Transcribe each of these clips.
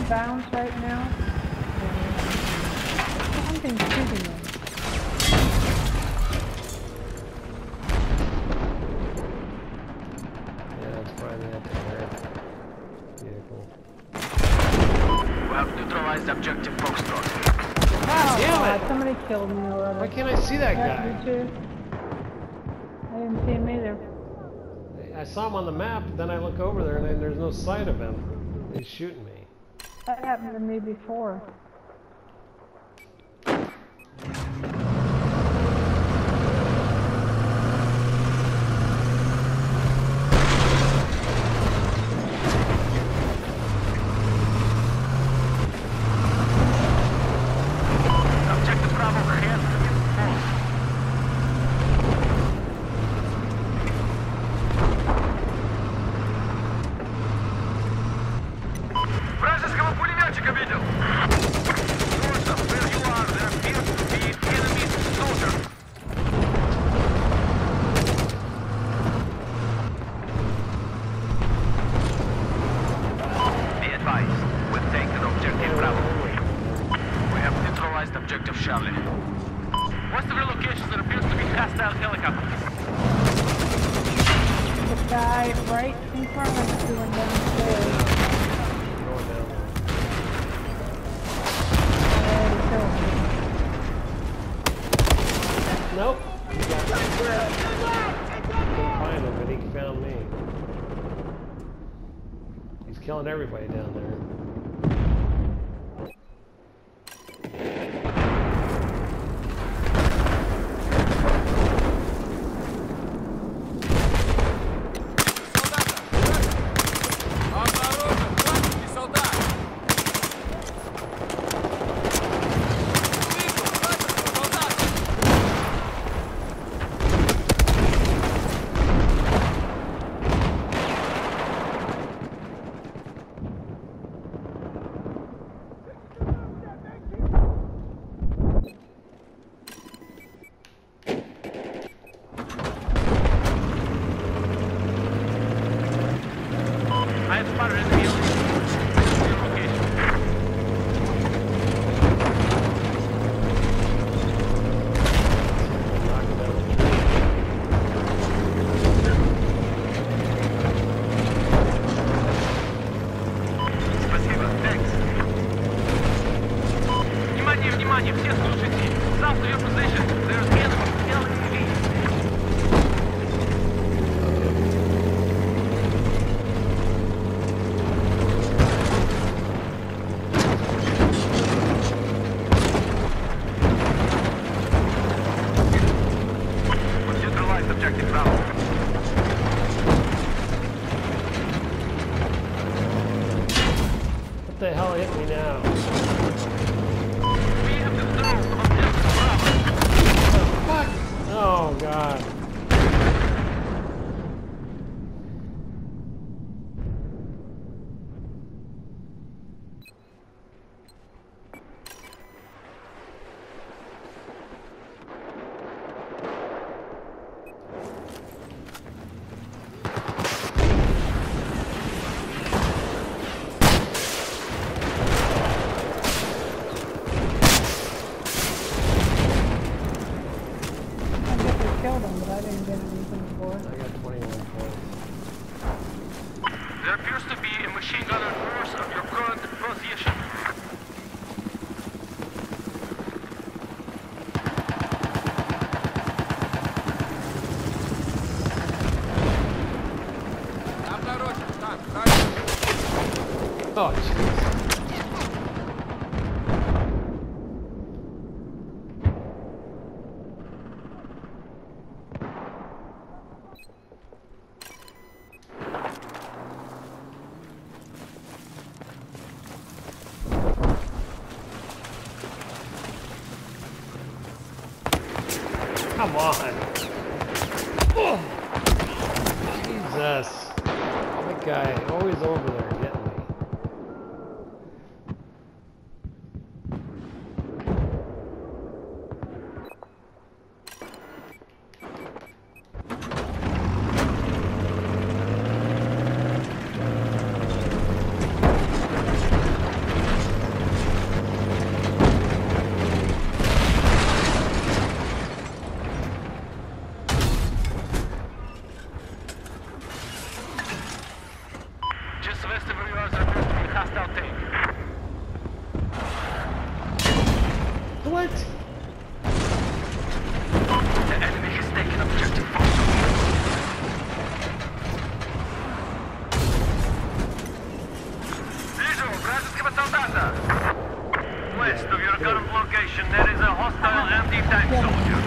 bounds right now. Something's shooting them. Yeah, that's probably the anti-air vehicle. We have neutralized objective Foxtrot. Oh, Damn God, it. somebody killed me already. Why can't I see that Yeah, guy? me too. I didn't see him either. I saw him on the map, then I look over there and then there's no sight of him. He's shooting me. That happened to me before. Objective Bravo has been lost. Вражеского пулеметчика видел. North of where you are, there appears to be enemy soldiers. Be advised, we've taken objective Bravo. We have neutralized objective Charlie. What's the relocation? There appears to be hostile helicopters. The guy right in front of us going downstairs. Going down there. Already killed me. Nope. He got couldn't find him, but he found me. He's killing everybody down there. I have spotted enemy on your location. Knock him down. Спасибо, thanks. Внимание, внимание, все слушайте. South of your position, there's enemy. We've neutralized objective Bravo. What the hell hit me now? We have destroyed objective Bravo. Fuck! Oh god. I guess I killed him, but I didn't get anything for it. I got 21 points. There appears to be a machine gunner north of your current position. Oh jeez. Come on. Oh. Jesus. That guy always over there getting me. west of yours appears to be a hostile tank. What? The enemy has taken objective Fox. Visual, вражеского солдата. West of your current location, there is a hostile anti-tank soldier.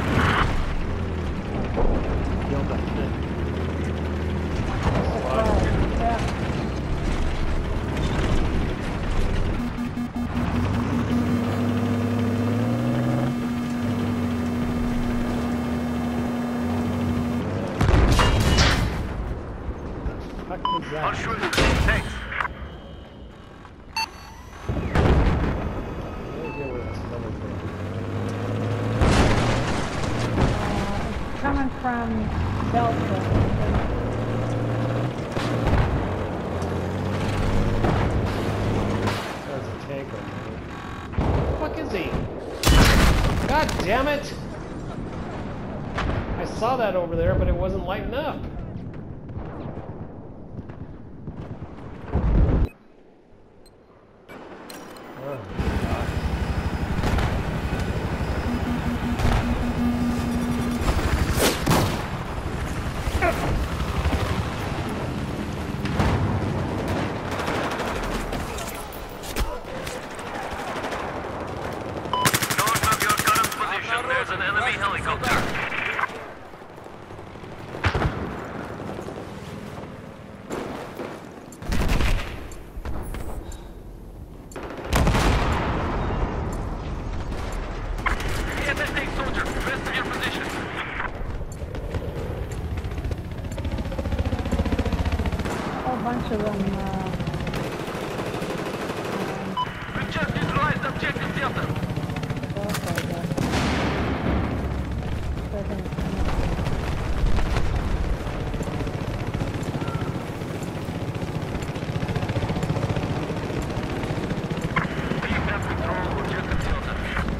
Yeah. What was I'll that? shoot you. Thanks. No idea where that's coming from. It's coming from Delta. There's a tank on there. Where the fuck is he? God damn it! I saw that over there, but it wasn't lighting up. Oh, God. North of your current position, there's an enemy helicopter. Tank soldier, west of your position. A whole bunch of them. We've just neutralized objective Delta. Delta, I guess. They're gonna come We have control of objective Delta.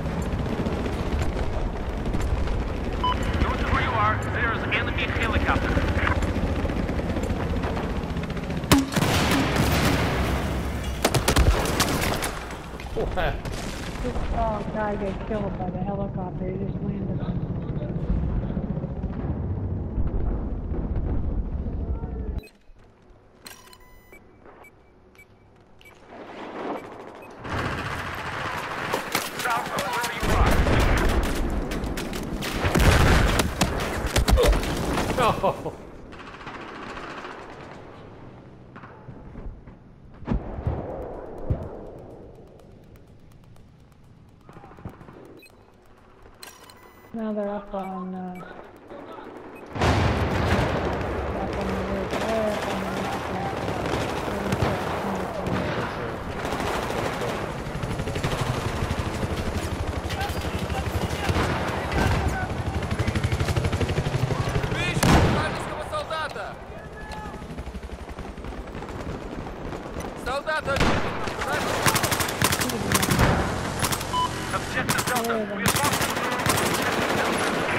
North of where you are, there is enemy helicopter. What? This guy got killed by the helicopter. He just landed on him. South of where you are. No! Now they're up on the roof. They're up on the Вижу вражеского солдата! Солдат один! Objective Delta, we have lost control of objective Delta.